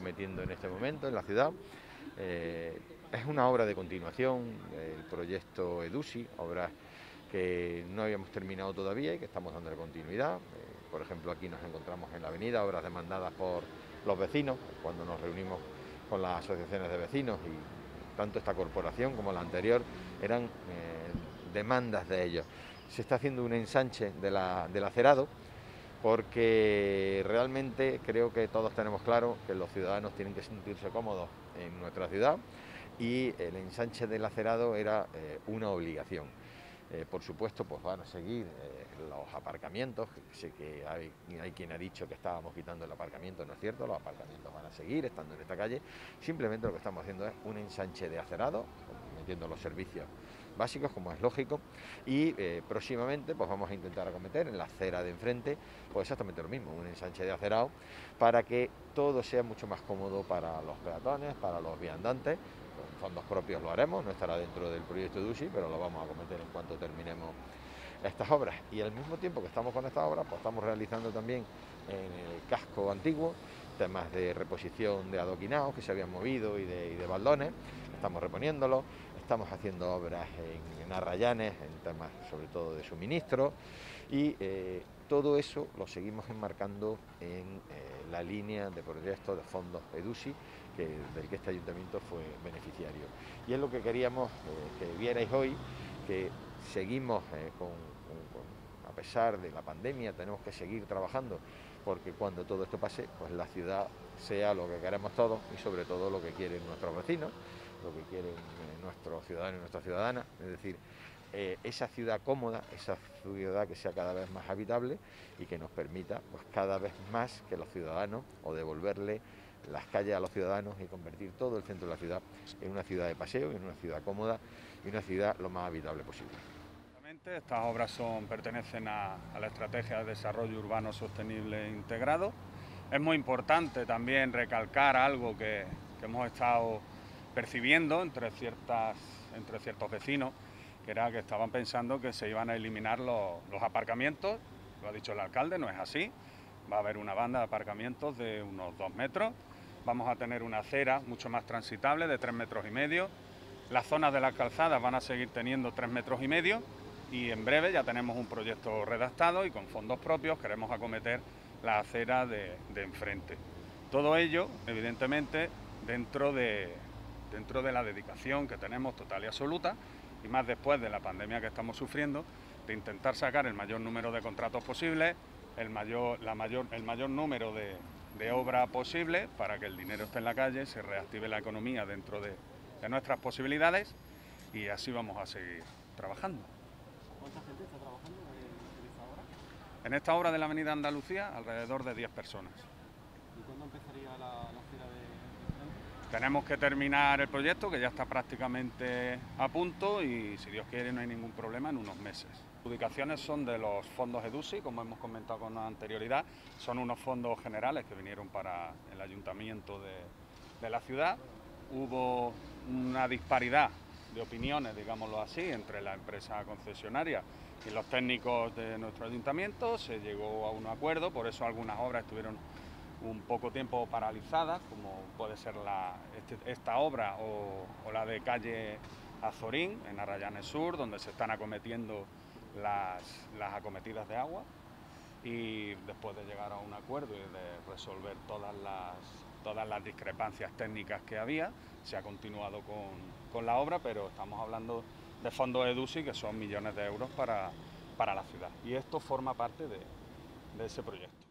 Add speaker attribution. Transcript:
Speaker 1: acometiendo en este momento en la ciudad. Es una obra de continuación, el proyecto EDUSI, obras que no habíamos terminado todavía y que estamos dándole continuidad. Por ejemplo, aquí nos encontramos en la avenida, obras demandadas por los vecinos, cuando nos reunimos con las asociaciones de vecinos, y tanto esta corporación como la anterior eran demandas de ellos. Se está haciendo un ensanche del acerado, porque realmente creo que todos tenemos claro que los ciudadanos tienen que sentirse cómodos en nuestra ciudad, y el ensanche del acerado era una obligación. Por supuesto, pues van a seguir los aparcamientos. Sé que hay quien ha dicho que estábamos quitando el aparcamiento, no es cierto, los aparcamientos van a seguir estando en esta calle. Simplemente lo que estamos haciendo es un ensanche de acerado, metiendo los servicios básicos, como es lógico, y próximamente pues vamos a intentar acometer en la acera de enfrente pues exactamente lo mismo, un ensanche de acerado, para que todo sea mucho más cómodo para los peatones, para los viandantes. Con fondos propios lo haremos, no estará dentro del proyecto EDUSI, pero lo vamos a acometer en cuanto terminemos estas obras. Y al mismo tiempo que estamos con estas obras, pues estamos realizando también en el casco antiguo temas de reposición de adoquinados que se habían movido y de baldones, estamos reponiéndolos. Estamos haciendo obras en Arrayanes, en temas sobre todo de suministro, y todo eso lo seguimos enmarcando en la línea de proyectos de fondos EDUSI, del que este ayuntamiento fue beneficiario. Y es lo que queríamos que vierais hoy, que seguimos a pesar de la pandemia, tenemos que seguir trabajando, porque cuando todo esto pase, pues la ciudad sea lo que queremos todos y sobre todo lo que quieren nuestros vecinos, lo que quieren nuestros ciudadanos y nuestras ciudadanas, es decir, esa ciudad cómoda, esa ciudad que sea cada vez más habitable y que nos permita pues cada vez más que los ciudadanos, o devolverle las calles a los ciudadanos y convertir todo el centro de la ciudad en una ciudad de paseo, en una ciudad cómoda y una ciudad lo más habitable posible.
Speaker 2: Estas obras pertenecen a la Estrategia de Desarrollo Urbano Sostenible Integrado. Es muy importante también recalcar algo que hemos estado percibiendo entre ciertos vecinos, que era que estaban pensando que se iban a eliminar los aparcamientos. Lo ha dicho el alcalde, no es así. Va a haber una banda de aparcamientos de unos 2 metros. Vamos a tener una acera mucho más transitable de 3,5 metros. Las zonas de las calzadas van a seguir teniendo 3,5 metros. Y en breve ya tenemos un proyecto redactado y con fondos propios queremos acometer la acera de enfrente. Todo ello, evidentemente, dentro de la dedicación que tenemos total y absoluta, y más después de la pandemia que estamos sufriendo, de intentar sacar el mayor número de contratos posible, el mayor número de obra posible, para que el dinero esté en la calle, se reactive la economía dentro de nuestras posibilidades, y así vamos a seguir trabajando.
Speaker 3: ¿Cuánta gente está trabajando en esta obra?
Speaker 2: En esta obra de la Avenida Andalucía, alrededor de 10 personas.
Speaker 3: ¿Y cuándo empezaría la acera de enfrente?
Speaker 2: Tenemos que terminar el proyecto, que ya está prácticamente a punto, y si Dios quiere no hay ningún problema en unos meses. Las ubicaciones son de los fondos EDUSI, como hemos comentado con anterioridad. Son unos fondos generales que vinieron para el ayuntamiento de la ciudad. Hubo una disparidad de opiniones, digámoslo así, entre la empresa concesionaria y los técnicos de nuestro ayuntamiento. Se llegó a un acuerdo, por eso algunas obras estuvieron un poco tiempo paralizadas, como puede ser esta obra o la de calle Azorín, en Arrayanes Sur, donde se están acometiendo las acometidas de agua, y después de llegar a un acuerdo y de resolver todas las discrepancias técnicas que había, se ha continuado con la obra, pero estamos hablando de fondos EDUSI, que son millones de euros para la ciudad, y esto forma parte de ese proyecto.